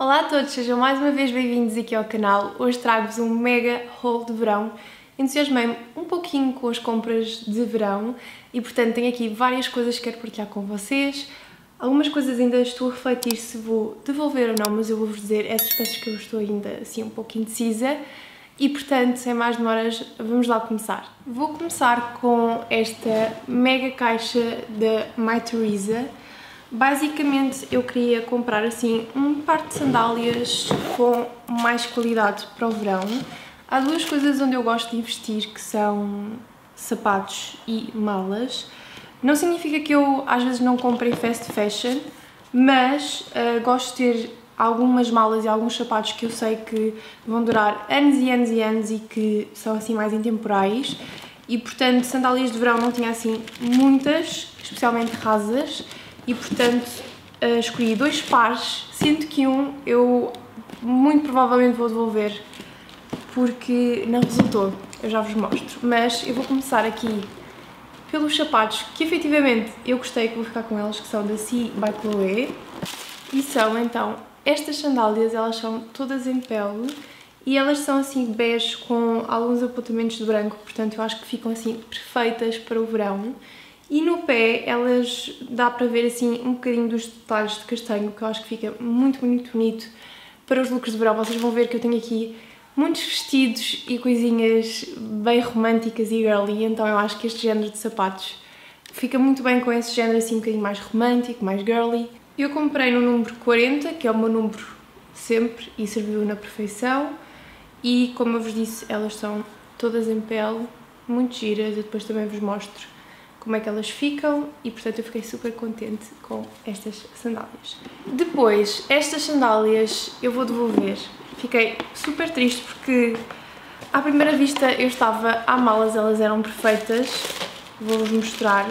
Olá a todos, sejam mais uma vez bem-vindos aqui ao canal. Hoje trago-vos um mega haul de verão. Entusiasmei-me um pouquinho com as compras de verão e, portanto, tenho aqui várias coisas que quero partilhar com vocês. Algumas coisas ainda estou a refletir se vou devolver ou não, mas eu vou-vos dizer essas peças que eu estou ainda assim um pouco indecisa. E, portanto, sem mais demoras, vamos lá começar. Vou começar com esta mega caixa da Mytheresa. Basicamente eu queria comprar assim um par de sandálias com mais qualidade para o verão. Há duas coisas onde eu gosto de investir, que são sapatos e malas. Não significa que eu às vezes não compre fast fashion, mas gosto de ter algumas malas e alguns sapatos que eu sei que vão durar anos e anos e anos e que são assim mais intemporais. E portanto sandálias de verão não tinha assim muitas, especialmente rasas. E portanto escolhi dois pares, sendo que um eu muito provavelmente vou devolver porque não resultou, eu já vos mostro. Mas eu vou começar aqui pelos sapatos que efetivamente eu gostei, que vou ficar com eles, que são da C by Chloé. E são então estas sandálias, elas são todas em pele e elas são assim bege com alguns apontamentos de branco, portanto eu acho que ficam assim perfeitas para o verão. E no pé elas dá para ver assim um bocadinho dos detalhes de castanho, que eu acho que fica muito bonito para os looks de verão. Vocês vão ver que eu tenho aqui muitos vestidos e coisinhas bem românticas e girly, então eu acho que este género de sapatos fica muito bem com esse género assim um bocadinho mais romântico, mais girly. Eu comprei no número 40, que é o meu número sempre e serviu na perfeição, e como eu vos disse, elas são todas em pele, muito giras, eu depois também vos mostro como é que elas ficam e, portanto, eu fiquei super contente com estas sandálias. Depois, estas sandálias eu vou devolver. Fiquei super triste porque, à primeira vista, eu estava a amá-las, elas eram perfeitas. Vou-vos mostrar.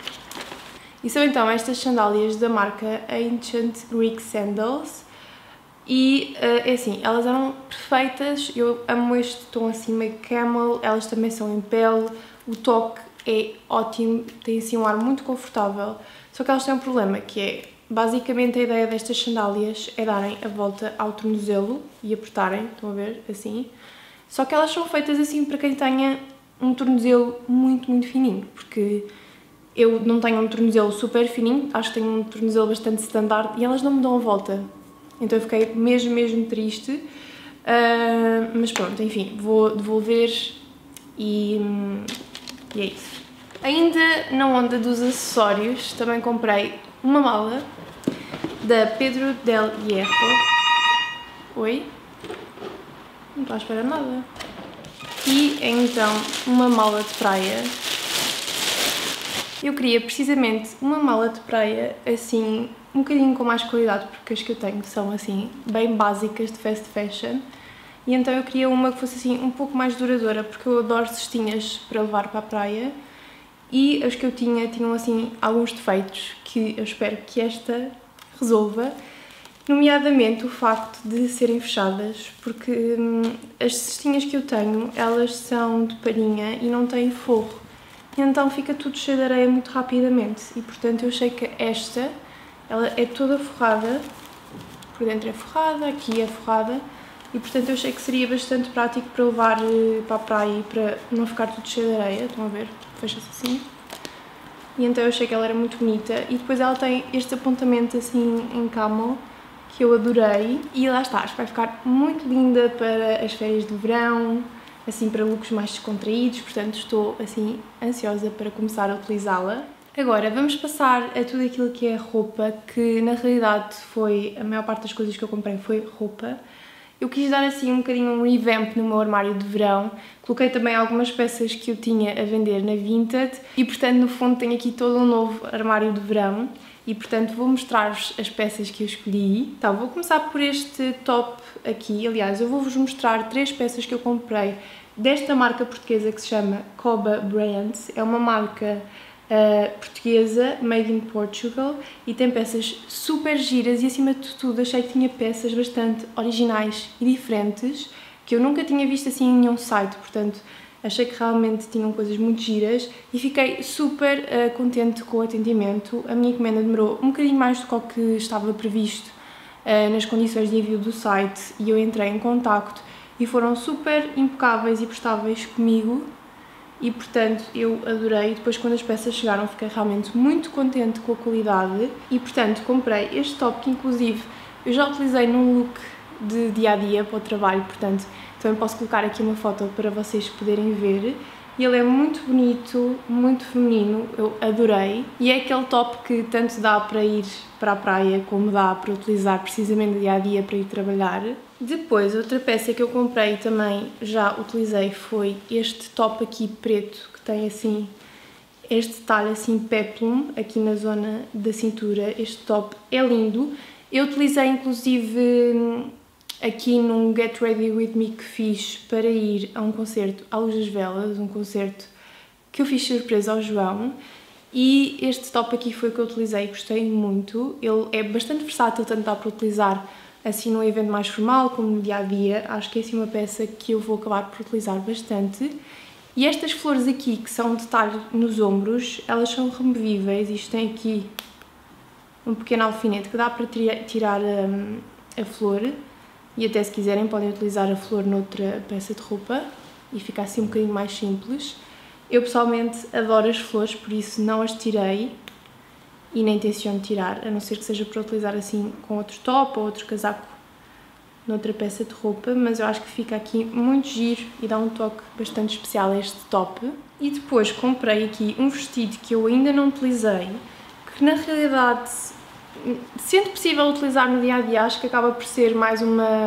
E são, então, estas sandálias da marca Ancient Greek Sandals. E, é assim, elas eram perfeitas. Eu amo este tom assim meio camel. Elas também são em pele. O toque é ótimo, tem assim um ar muito confortável, só que elas têm um problema, que é, basicamente a ideia destas sandálias é darem a volta ao tornozelo e apertarem, estão a ver, assim, só que elas são feitas assim para quem tenha um tornozelo muito fininho, porque eu não tenho um tornozelo super fininho, acho que tenho um tornozelo bastante standard e elas não me dão a volta, então eu fiquei mesmo triste, mas pronto, enfim, vou devolver e é isso. Ainda na onda dos acessórios, também comprei uma mala da Pedro del Hierro. Oi? Não estou à espera de nada. E então uma mala de praia. Eu queria precisamente uma mala de praia assim, um bocadinho com mais qualidade, porque as que eu tenho são assim, bem básicas de fast fashion. E então eu queria uma que fosse assim um pouco mais duradoura, porque eu adoro cestinhas para levar para a praia e as que eu tinham assim alguns defeitos que eu espero que esta resolva, nomeadamente o facto de serem fechadas, porque as cestinhas que eu tenho, elas são de palhinha e não têm forro, e então fica tudo cheio de areia muito rapidamente e portanto eu achei que esta, ela é toda forrada, por dentro é forrada, aqui é forrada, e portanto eu achei que seria bastante prático para levar para a praia e para não ficar tudo cheio de areia, estão a ver? Fecha-se assim. E então eu achei que ela era muito bonita e depois ela tem este apontamento assim em camel que eu adorei e lá está, acho que vai ficar muito linda para as férias de verão, assim para looks mais descontraídos, portanto estou assim ansiosa para começar a utilizá-la. Agora vamos passar a tudo aquilo que é roupa, que na realidade foi, a maior parte das coisas que eu comprei foi roupa. Eu quis dar assim um bocadinho um revamp no meu armário de verão, coloquei também algumas peças que eu tinha a vender na Vinted e portanto no fundo tenho aqui todo um novo armário de verão e portanto vou mostrar-vos as peças que eu escolhi. Então vou começar por este top aqui, aliás eu vou-vos mostrar 3 peças que eu comprei desta marca portuguesa que se chama Coba Brands, é uma marca portuguesa, made in Portugal, e tem peças super giras e acima de tudo achei que tinha peças bastante originais e diferentes que eu nunca tinha visto assim em nenhum site, portanto achei que realmente tinham coisas muito giras e fiquei super contente com o atendimento. A minha encomenda demorou um bocadinho mais do que o que estava previsto nas condições de envio do site e eu entrei em contacto e foram super impecáveis e prestáveis comigo e portanto eu adorei. Depois quando as peças chegaram fiquei realmente muito contente com a qualidade e portanto comprei este top que inclusive eu já utilizei num look de dia-a-dia para o trabalho, portanto também posso colocar aqui uma foto para vocês poderem ver. E ele é muito bonito, muito feminino, eu adorei. E é aquele top que tanto dá para ir para a praia como dá para utilizar precisamente no dia-a-dia para ir trabalhar. Depois, outra peça que eu comprei e também já utilizei foi este top aqui preto, que tem assim este detalhe assim peplum aqui na zona da cintura. Este top é lindo. Eu utilizei inclusive aqui num Get Ready With Me que fiz para ir a um concerto à Luz das Velas, um concerto que eu fiz surpresa ao João, e este top aqui foi o que eu utilizei, gostei muito. Ele é bastante versátil, tanto dá para utilizar assim num evento mais formal como no dia-a-dia. Acho que é assim uma peça que eu vou acabar por utilizar bastante. E estas flores aqui, que são um detalhe nos ombros, elas são removíveis. Isto tem aqui um pequeno alfinete que dá para tirar a flor. E até se quiserem podem utilizar a flor noutra peça de roupa e fica assim um bocadinho mais simples. Eu pessoalmente adoro as flores, por isso não as tirei e nem tenciono tirar, a não ser que seja para utilizar assim com outro top ou outro casaco noutra peça de roupa, mas eu acho que fica aqui muito giro e dá um toque bastante especial a este top. E depois comprei aqui um vestido que eu ainda não utilizei, que na realidade, sendo possível utilizar no dia-a-dia, acho que acaba por ser mais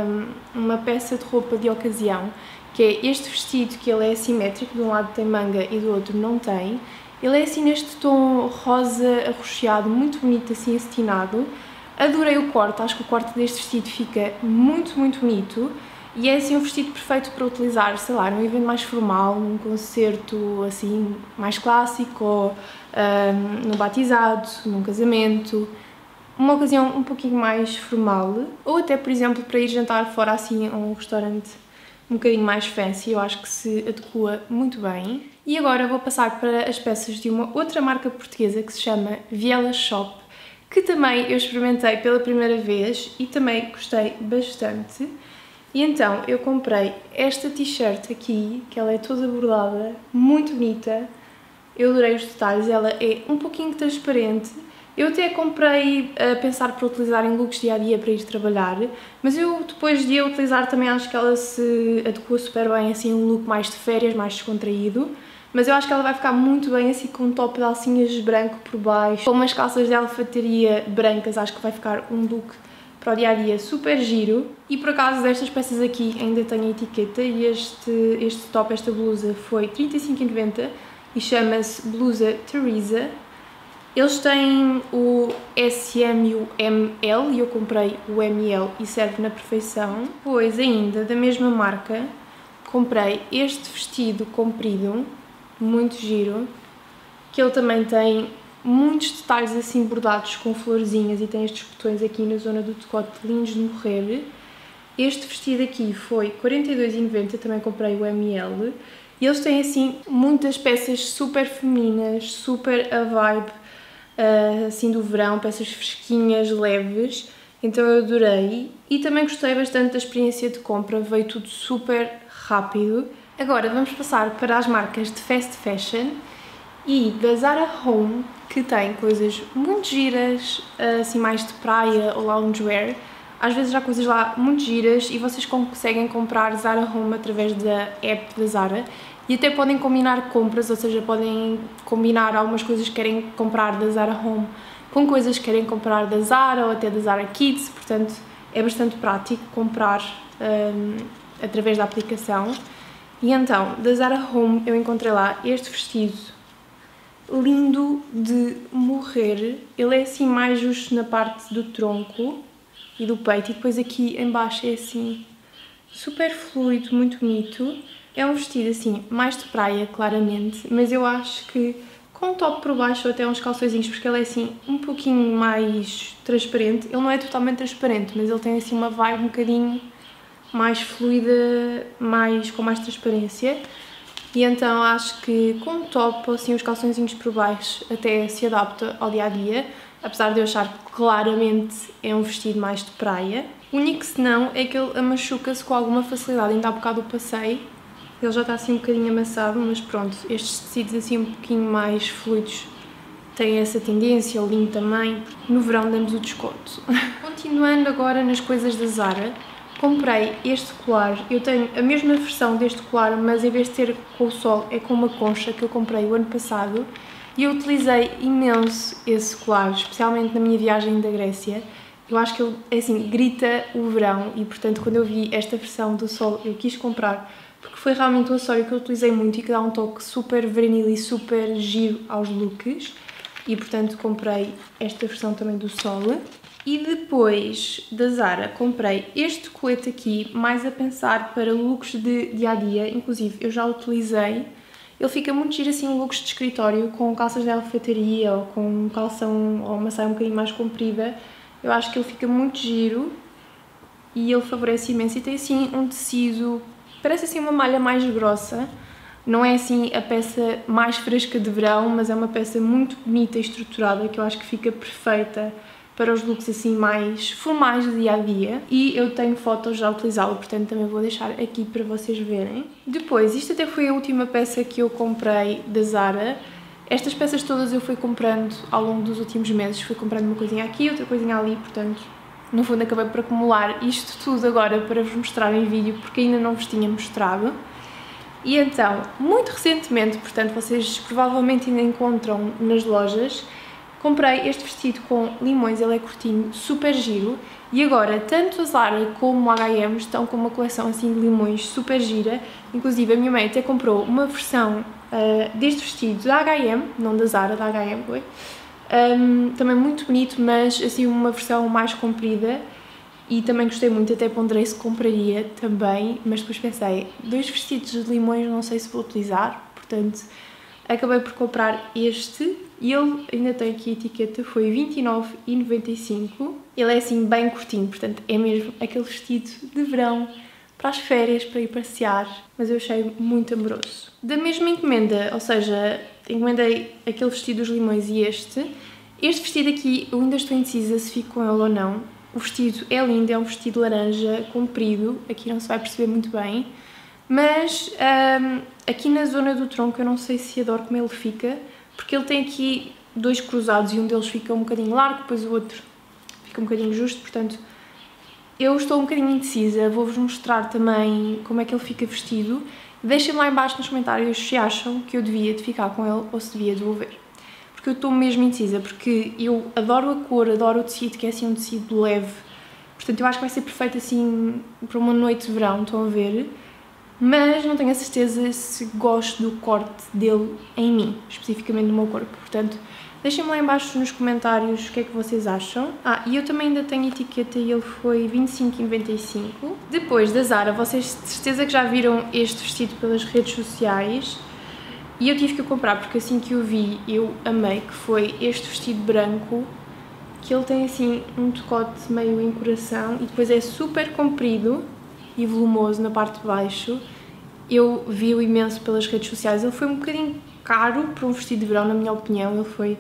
uma peça de roupa de ocasião, que é este vestido, que ele é assimétrico, de um lado tem manga e do outro não tem. Ele é assim neste tom rosa arroxeado, muito bonito, assim acetinado. Adorei o corte, acho que o corte deste vestido fica muito, muito bonito. E é assim um vestido perfeito para utilizar, sei lá, num evento mais formal, num concerto assim mais clássico, ou num batizado, num casamento. Uma ocasião um pouquinho mais formal, ou até, por exemplo, para ir jantar fora assim a um restaurante um bocadinho mais fancy, eu acho que se adequa muito bem. E agora vou passar para as peças de uma outra marca portuguesa que se chama Viela Shop, que também eu experimentei pela primeira vez e também gostei bastante. E então eu comprei esta t-shirt aqui, que ela é toda bordada, muito bonita. Eu adorei os detalhes, ela é um pouquinho transparente. Eu até comprei a pensar para utilizar em looks dia-a-dia para ir trabalhar, mas eu depois de a utilizar também acho que ela se adequa super bem, assim um look mais de férias, mais descontraído. Mas eu acho que ela vai ficar muito bem assim com um top de alcinhas branco por baixo, com umas calças de alfaiataria brancas, acho que vai ficar um look para o dia-a-dia super giro. E por acaso destas peças aqui ainda tenho a etiqueta e este top, esta blusa foi 35,90 e chama-se blusa Teresa. Eles têm o SM e o ML e eu comprei o ML e serve na perfeição. Depois ainda, da mesma marca, comprei este vestido comprido, muito giro, que ele também tem muitos detalhes assim bordados com florzinhas e tem estes botões aqui na zona do decote lindos de morrer. Este vestido aqui foi 42,90, também comprei o ML. E eles têm assim muitas peças super femininas, super a vibe assim do verão, peças fresquinhas, leves, então eu adorei e também gostei bastante da experiência de compra, veio tudo super rápido. Agora vamos passar para as marcas de fast fashion e da Zara Home, que tem coisas muito giras, assim mais de praia ou loungewear. Às vezes há coisas lá muito giras e vocês conseguem comprar Zara Home através da app da Zara. E até podem combinar compras, ou seja, podem combinar algumas coisas que querem comprar da Zara Home com coisas que querem comprar da Zara ou até da Zara Kids, portanto é bastante prático comprar através da aplicação. E então, da Zara Home eu encontrei lá este vestido lindo de morrer. Ele é assim mais justo na parte do tronco e do peito e depois aqui em baixo é assim super fluido, muito bonito. É um vestido assim, mais de praia, claramente, mas eu acho que com um top por baixo ou até uns calçõezinhos, porque ele é assim um pouquinho mais transparente. Ele não é totalmente transparente, mas ele tem assim uma vibe um bocadinho mais fluida, com mais transparência. E então acho que com um top ou assim uns calçõezinhos por baixo até se adapta ao dia-a-dia. apesar de eu achar que claramente é um vestido mais de praia. O único senão é que ele machuca-se com alguma facilidade, ainda há bocado o passei, ele já está assim um bocadinho amassado, mas pronto, estes tecidos assim um pouquinho mais fluidos têm essa tendência, o linho também, no verão damos o desconto. Continuando agora nas coisas da Zara, comprei este colar, eu tenho a mesma versão deste colar, mas em vez de ter com o sol é com uma concha que eu comprei o ano passado e eu utilizei imenso esse colar, especialmente na minha viagem da Grécia. Eu acho que ele, assim, grita o verão e, portanto, quando eu vi esta versão do sol eu quis comprar porque foi realmente um acessório que eu utilizei muito e que dá um toque super varonil e super giro aos looks. E portanto comprei esta versão também do sol. E depois da Zara comprei este colete aqui, mais a pensar para looks de dia-a-dia, inclusive eu já o utilizei. Ele fica muito giro assim em looks de escritório, com calças de alfaiataria ou com um calção ou uma saia um bocadinho mais comprida. Eu acho que ele fica muito giro e ele favorece imenso e tem assim um tecido, parece assim uma malha mais grossa. Não é assim a peça mais fresca de verão, mas é uma peça muito bonita e estruturada que eu acho que fica perfeita para os looks assim mais formais do dia-a-dia. E eu tenho fotos já a utilizá-lo, portanto também vou deixar aqui para vocês verem. Depois, isto até foi a última peça que eu comprei da Zara. Estas peças todas eu fui comprando ao longo dos últimos meses, fui comprando uma coisinha aqui, outra coisinha ali, portanto no fundo acabei por acumular isto tudo agora para vos mostrar em vídeo, porque ainda não vos tinha mostrado. E então, muito recentemente, portanto vocês provavelmente ainda encontram nas lojas, comprei este vestido com limões, ele é curtinho, super giro, e agora tanto a Zara como o H&M estão com uma coleção assim de limões super gira, inclusive a minha mãe até comprou uma versão deste vestido da H&M, não da Zara, da H&M, também muito bonito, mas assim uma versão mais comprida. E também gostei muito, até ponderei se compraria também, mas depois pensei, 2 vestidos de limões não sei se vou utilizar, portanto acabei por comprar este e ele ainda tem aqui a etiqueta, foi 29,95. Ele é assim bem curtinho, portanto é mesmo aquele vestido de verão para as férias, para ir passear, mas eu achei muito amoroso. Da mesma encomenda, ou seja, encomendei aquele vestido dos limões e este vestido aqui eu ainda estou indecisa se fico com ele ou não. O vestido é lindo, é um vestido laranja comprido, aqui não se vai perceber muito bem, mas aqui na zona do tronco eu não sei se adoro como ele fica, porque ele tem aqui 2 cruzados e um deles fica um bocadinho largo, depois o outro fica um bocadinho justo, portanto eu estou um bocadinho indecisa, vou-vos mostrar também como é que ele fica vestido. Deixem-me lá em baixo nos comentários se acham que eu devia de ficar com ele ou se devia devolver. Porque eu estou mesmo indecisa, porque eu adoro a cor, adoro o tecido, que é assim um tecido leve. Portanto, eu acho que vai ser perfeito assim para uma noite de verão, estão a ver? Mas não tenho a certeza se gosto do corte dele em mim, especificamente no meu corpo. Portanto, deixem-me lá em baixo nos comentários o que é que vocês acham. E eu também ainda tenho etiqueta e ele foi 25,95. Depois da Zara, vocês de certeza que já viram este vestido pelas redes sociais. E eu tive que o comprar porque assim que o vi eu amei, que foi este vestido branco, que ele tem assim um decote meio em coração e depois é super comprido e volumoso na parte de baixo. Eu vi-o imenso pelas redes sociais, ele foi um bocadinho caro para um vestido de verão na minha opinião, ele foi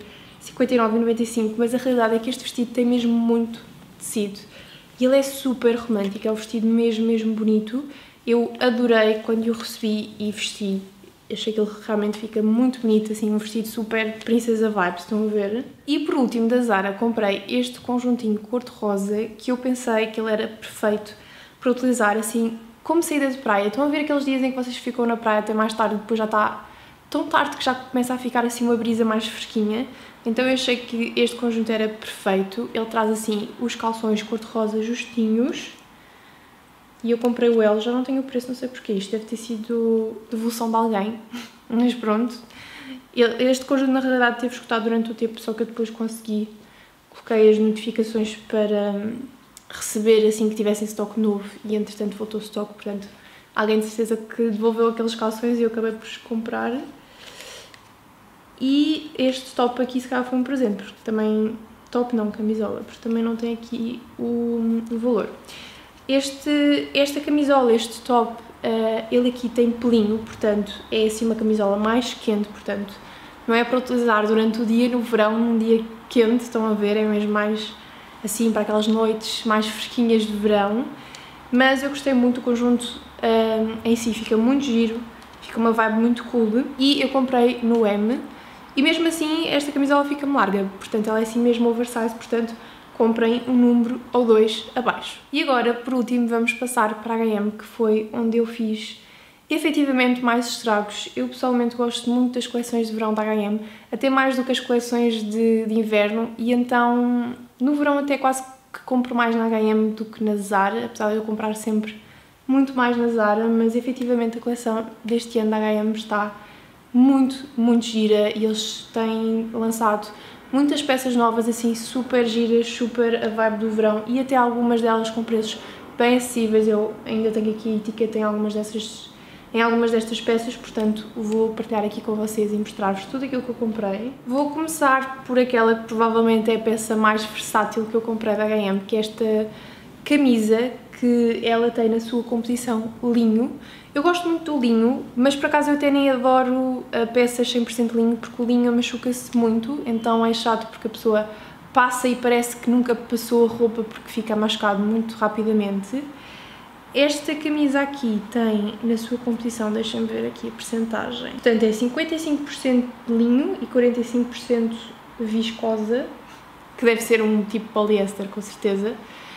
59,95, mas a realidade é que este vestido tem mesmo muito tecido e ele é super romântico, é um vestido mesmo bonito. Eu adorei quando o recebi e vesti. Achei que ele realmente fica muito bonito, assim, um vestido super princesa vibes, estão a ver? E por último, da Zara, comprei este conjuntinho cor-de-rosa, que eu pensei que ele era perfeito para utilizar, assim, como saída de praia. Estão a ver aqueles dias em que vocês ficam na praia até mais tarde, depois já está tão tarde que já começa a ficar, assim, uma brisa mais fresquinha. Então eu achei que este conjunto era perfeito. Ele traz, assim, os calções cor-de-rosa justinhos. E eu comprei o L, já não tenho o preço, não sei porquê, isto deve ter sido devolução de alguém, mas pronto. Este conjunto na realidade teve esgotado durante o tempo, só que eu depois consegui, coloquei as notificações para receber assim que tivessem estoque novo e entretanto voltou o estoque, portanto alguém de certeza que devolveu aqueles calções e eu acabei por os comprar. E este top aqui se calhar foi um presente, porque também, top não, camisola, porque também não tem aqui o valor. Esta camisola, este top, ele aqui tem pelinho, portanto é assim uma camisola mais quente, portanto não é para utilizar durante o dia, no verão, num dia quente, estão a ver, é mesmo mais assim para aquelas noites mais fresquinhas de verão. Mas eu gostei muito do conjunto em si, fica muito giro, fica uma vibe muito cool e eu comprei no M e mesmo assim esta camisola fica-me larga, portanto ela é assim mesmo oversize, portanto comprem um número ou dois abaixo. E agora, por último, vamos passar para a H&M, que foi onde eu fiz efetivamente mais estragos. Eu pessoalmente gosto muito das coleções de verão da H&M, até mais do que as coleções de inverno, e então no verão até quase que compro mais na H&M do que na Zara, apesar de eu comprar sempre muito mais na Zara, mas efetivamente a coleção deste ano da H&M está muito, muito gira e eles têm lançado muitas peças novas assim super giras, super a vibe do verão e até algumas delas com preços bem acessíveis. Eu ainda tenho aqui etiqueta em algumas destas peças, portanto vou partilhar aqui com vocês e mostrar-vos tudo aquilo que eu comprei. Vou começar por aquela que provavelmente é a peça mais versátil que eu comprei da H&M, que é esta camisa, que ela tem na sua composição linho. Eu gosto muito do linho, mas por acaso eu até nem adoro a peça 100% linho, porque o linho machuca-se muito, então é chato porque a pessoa passa e parece que nunca passou a roupa porque fica machucado muito rapidamente. Esta camisa aqui tem na sua composição, deixem-me ver aqui a percentagem, portanto é 55% de linho e 45% viscosa, que deve ser um tipo poliéster com certeza.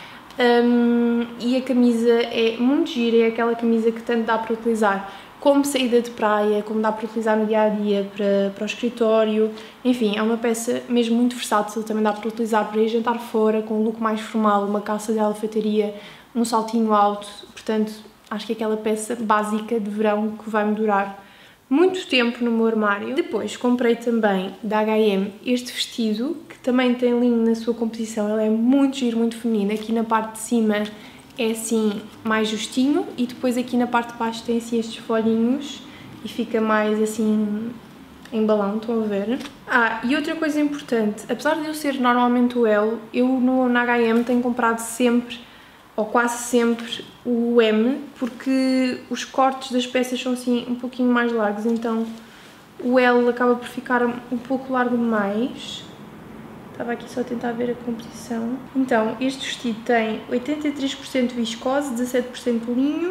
E a camisa é muito gira, é aquela camisa que tanto dá para utilizar como saída de praia, como dá para utilizar no dia-a-dia para o escritório, enfim, é uma peça mesmo muito versátil, também dá para utilizar para ir jantar fora, com um look mais formal, uma calça de alfaiataria, um saltinho alto, portanto acho que é aquela peça básica de verão que vai-me durar muito tempo no meu armário. Depois comprei também da H&M este vestido, que também tem linho na sua composição, ele é muito giro, muito feminino. Aqui na parte de cima é assim mais justinho e depois aqui na parte de baixo tem assim estes folhinhos e fica mais assim em balão, estão a ver? E outra coisa importante, apesar de eu ser normalmente o L, eu na H&M tenho comprado sempre, ou quase sempre, o M, porque os cortes das peças são assim um pouquinho mais largos, então o L acaba por ficar um pouco largo demais. Estava aqui só a tentar ver a composição. Então, este vestido tem 83% viscose, 17% linho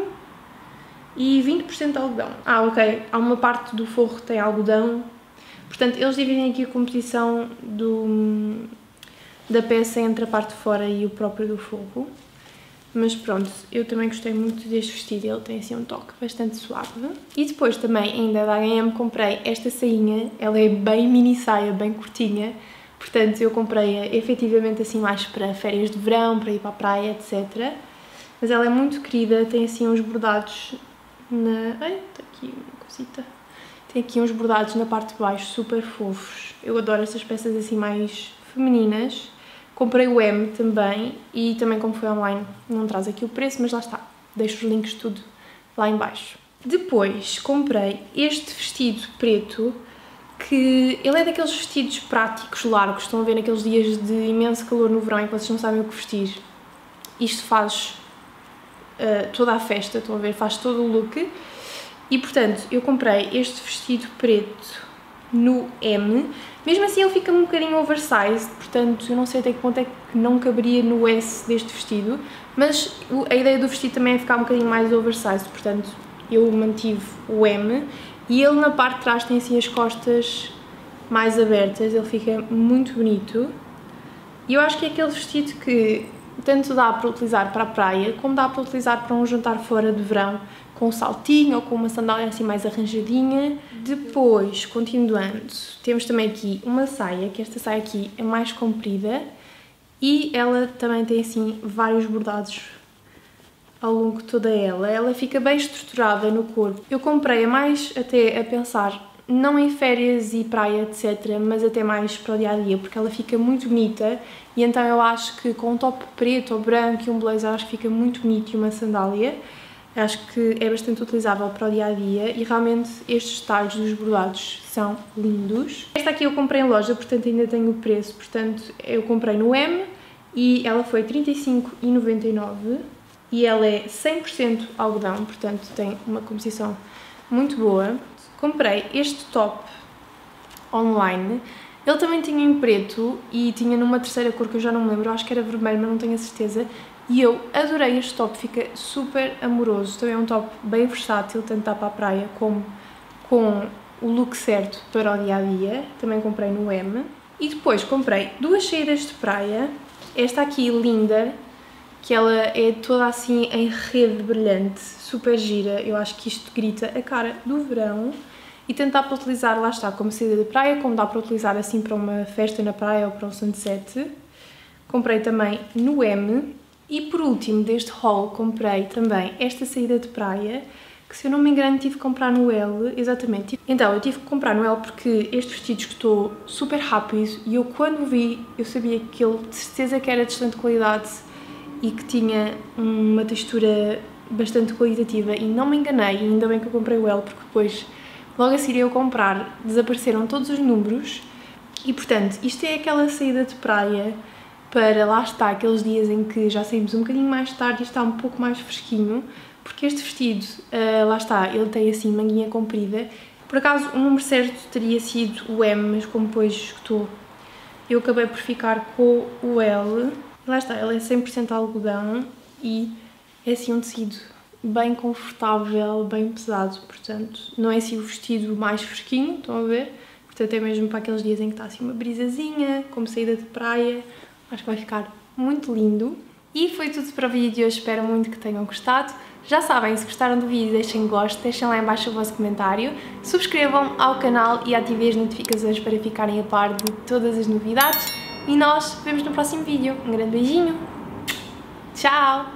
e 20% algodão. Ok, há uma parte do forro que tem algodão, portanto eles dividem aqui a composição da peça entre a parte de fora e o próprio do forro. Mas pronto, eu também gostei muito deste vestido, ele tem assim um toque bastante suave. E depois também, ainda da H&M, comprei esta sainha, ela é bem mini saia, bem curtinha, portanto eu comprei-a efetivamente assim mais para férias de verão, para ir para a praia, etc. Mas ela é muito querida, tem assim uns bordados Ai, está aqui uma cosita. Tem aqui uns bordados na parte de baixo, super fofos. Eu adoro essas peças assim mais femininas. Comprei o M também e também, como foi online, não traz aqui o preço, mas lá está, deixo os links tudo lá em baixo. Depois comprei este vestido preto, que ele é daqueles vestidos práticos, largos, estão a ver naqueles dias de imenso calor no verão em que vocês não sabem o que vestir. Isto faz toda a festa, estão a ver, faz todo o look. E portanto, eu comprei este vestido preto no M. Mesmo assim ele fica um bocadinho oversized, portanto eu não sei até que ponto é que não caberia no S deste vestido, mas a ideia do vestido também é ficar um bocadinho mais oversized, portanto eu mantive o M e ele na parte de trás tem assim as costas mais abertas, ele fica muito bonito e eu acho que é aquele vestido que tanto dá para utilizar para a praia como dá para utilizar para um jantar fora de verão, com um saltinho ou com uma sandália assim mais arranjadinha. Depois, continuando, temos também aqui uma saia, que esta saia aqui é mais comprida e ela também tem assim vários bordados ao longo de toda ela. Ela fica bem estruturada no corpo. Eu comprei-a mais até a pensar, não em férias e praia, etc, mas até mais para o dia-a-dia, porque ela fica muito bonita e então eu acho que com um top preto ou branco e um blazer acho que fica muito bonito e uma sandália. Acho que é bastante utilizável para o dia-a-dia e realmente estes detalhes dos bordados são lindos. Esta aqui eu comprei em loja, portanto ainda tenho o preço, portanto eu comprei no M e ela foi 35,99 e ela é 100% algodão, portanto tem uma composição muito boa. Comprei este top online. Ele também tinha em preto e tinha numa terceira cor que eu já não me lembro, acho que era vermelho, mas não tenho a certeza. E eu adorei este top, fica super amoroso. Também é um top bem versátil, tanto dá para a praia como com o look certo para o dia-a-dia. Também comprei no M. E depois comprei duas saídas de praia. Esta aqui, linda, que ela é toda assim em rede brilhante, super gira. Eu acho que isto grita a cara do verão. E tanto dá para utilizar, lá está, como saída de praia, como dá para utilizar assim para uma festa na praia ou para um sunset. Comprei também no M. E por último, deste haul, comprei também esta saída de praia, que se eu não me engano tive que comprar no L, exatamente. Então, eu tive que comprar no L porque este vestido esgotou super rápido e eu quando o vi, eu sabia que ele de certeza que era de excelente qualidade e que tinha uma textura bastante qualitativa e não me enganei, ainda bem que eu comprei o L porque depois, logo a seguir eu comprar, desapareceram todos os números e portanto, isto é aquela saída de praia para lá está, aqueles dias em que já saímos um bocadinho mais tarde e está um pouco mais fresquinho, porque este vestido, lá está, ele tem assim manguinha comprida. Por acaso o número certo teria sido o M, mas como depois esgotou, eu acabei por ficar com o L. Lá está, ele é 100% algodão e é assim um tecido bem confortável, bem pesado, portanto não é assim o vestido mais fresquinho, estão a ver? Portanto é mesmo para aqueles dias em que está assim uma brisazinha, como saída de praia. Acho que vai ficar muito lindo. E foi tudo para o vídeo de hoje, espero muito que tenham gostado. Já sabem, se gostaram do vídeo deixem gosto, deixem lá em baixo o vosso comentário, subscrevam ao canal e ativem as notificações para ficarem a par de todas as novidades. E nós vemos no próximo vídeo. Um grande beijinho! Tchau!